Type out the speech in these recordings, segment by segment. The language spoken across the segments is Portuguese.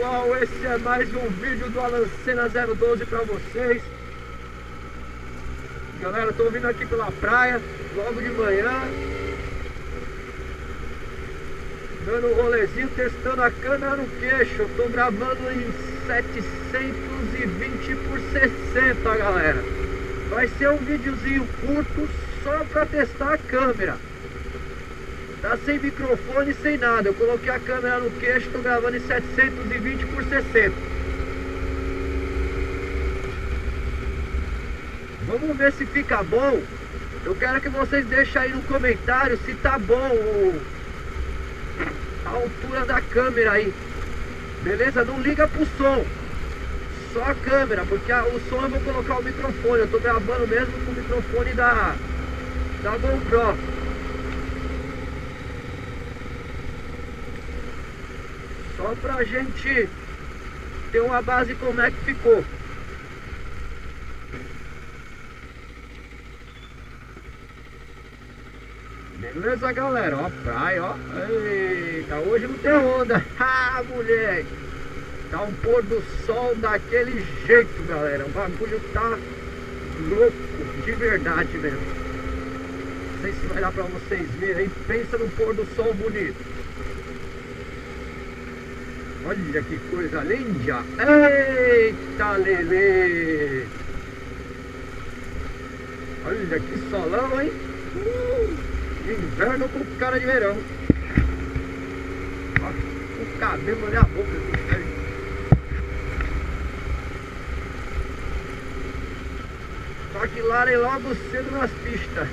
pessoal, esse é mais um vídeo do Alancena 012 pra vocês. Galera, tô vindo aqui pela praia, logo de manhã, dando um rolezinho, testando a câmera no queixo. Eu tô gravando em 720 por 60, galera. Vai ser um videozinho curto só pra testar a câmera. Tá sem microfone, sem nada. Eu coloquei a câmera no queixo, tô gravando em 720 por 60. Vamos ver se fica bom. Eu quero que vocês deixem aí no comentário se tá bom a altura da câmera aí. Beleza? Não liga pro som, só a câmera, porque o som eu vou colocar o microfone. Eu tô gravando mesmo com o microfone da GoPro. Só pra gente ter uma base como é que ficou. Beleza, galera? Ó a praia, ó. Eita, hoje não tem onda. Ah, moleque! Tá um pôr do sol daquele jeito, galera. O bagulho tá louco, de verdade mesmo. Não sei se vai dar pra vocês verem aí. Pensa no pôr do sol bonito. Olha que coisa linda! Eita, lelê! Olha que solão, hein? Inverno com cara de verão. Ó, o cabelo na boca. Só que lá é logo cedo nas pistas.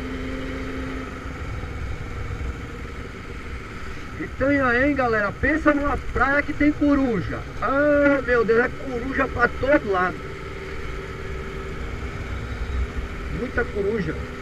Então aí, galera, pensa numa praia que tem coruja. Ah, meu Deus, é coruja pra todo lado. Muita coruja.